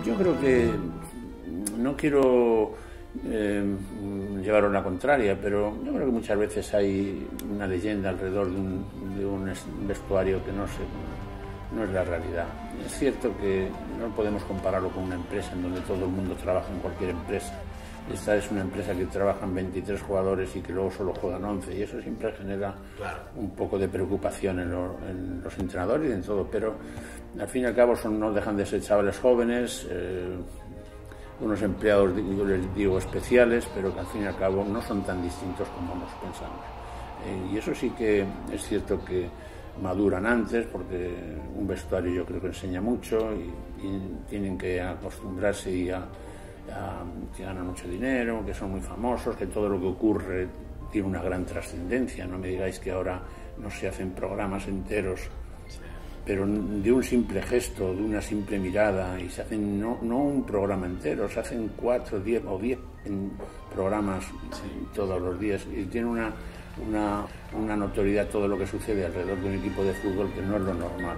Yo creo que no quiero llevaros la contraria, pero yo creo que muchas veces hay una leyenda alrededor de un vestuario que no es la realidad. Es cierto que no podemos compararlo con una empresa en donde todo el mundo trabaja, en cualquier empresa. Esta es una empresa que trabajan 23 jugadores y que luego solo juegan 11, y eso siempre genera un poco de preocupación en los entrenadores y en todo, pero al fin y al cabo no dejan de ser chavales jóvenes, unos empleados, yo les digo, especiales, pero que al fin y al cabo no son tan distintos como nos pensamos. Y eso sí que es cierto que maduran antes, porque un vestuario yo creo que enseña mucho y tienen que acostumbrarse que ganan mucho dinero, que son muy famosos, que todo lo que ocurre tiene una gran trascendencia. No me digáis que ahora no se hacen programas enteros, pero de un simple gesto, de una simple mirada, y se hacen no un programa entero, se hacen 4, 10 o 10 programas todos los días, y tiene una notoriedad todo lo que sucede alrededor de un equipo de fútbol que no es lo normal.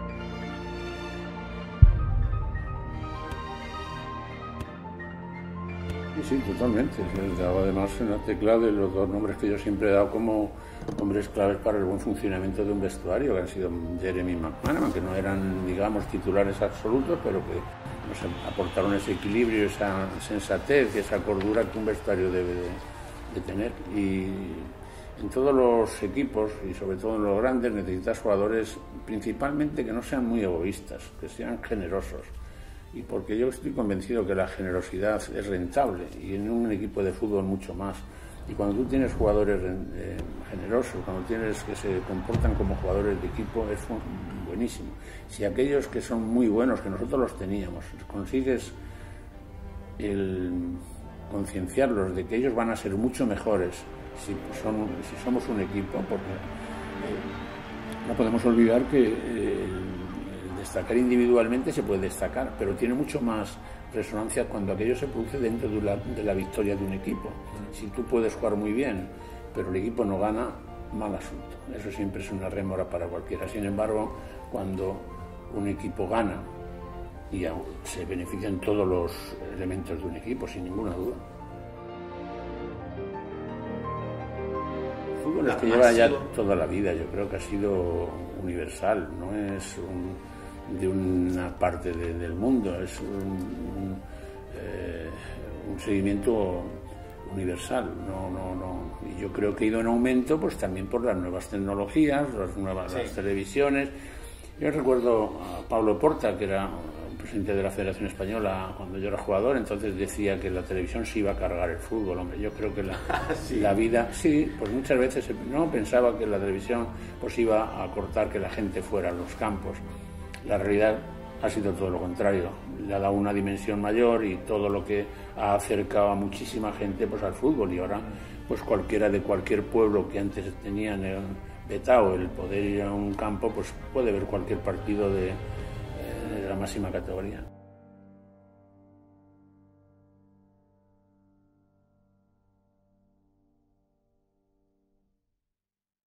Sí, totalmente. Además, en la tecla de los dos nombres que yo siempre he dado como hombres claves para el buen funcionamiento de un vestuario, que han sido Jeremy McManaman, que no eran, digamos, titulares absolutos, pero que nos aportaron ese equilibrio, esa sensatez y esa cordura que un vestuario debe de tener. Y en todos los equipos, y sobre todo en los grandes, necesitas jugadores principalmente que no sean muy egoístas, que sean generosos. Y porque yo estoy convencido que la generosidad es rentable, y en un equipo de fútbol mucho más. Y cuando tú tienes jugadores generosos, cuando tienes que se comportan como jugadores de equipo, es buenísimo. Si aquellos que son muy buenos, que nosotros los teníamos, consigues concienciarlos de que ellos van a ser mucho mejores si somos un equipo, porque no podemos olvidar que destacar individualmente se puede destacar, pero tiene mucho más resonancia cuando aquello se produce dentro de la victoria de un equipo. Si tú puedes jugar muy bien, pero el equipo no gana, mal asunto. Eso siempre es una rémora para cualquiera. Sin embargo, cuando un equipo gana, y se benefician todos los elementos de un equipo, sin ninguna duda. El fútbol es que lleva ya toda la vida, yo creo que ha sido universal, no es de una parte del mundo, es un seguimiento universal. Y yo creo que ha ido en aumento, pues también por las nuevas tecnologías, las televisiones. Yo recuerdo a Pablo Porta, que era presidente de la Federación Española cuando yo era jugador, entonces decía que la televisión se iba a cargar el fútbol. Hombre, yo creo que la vida, sí, pues muchas veces no pensaba que la televisión pues iba a cortar que la gente fuera a los campos. La realidad ha sido todo lo contrario, le ha dado una dimensión mayor y todo lo que ha acercado a muchísima gente pues al fútbol, y ahora pues cualquiera de cualquier pueblo que antes tenían vetado el poder ir a un campo, pues puede ver cualquier partido de la máxima categoría.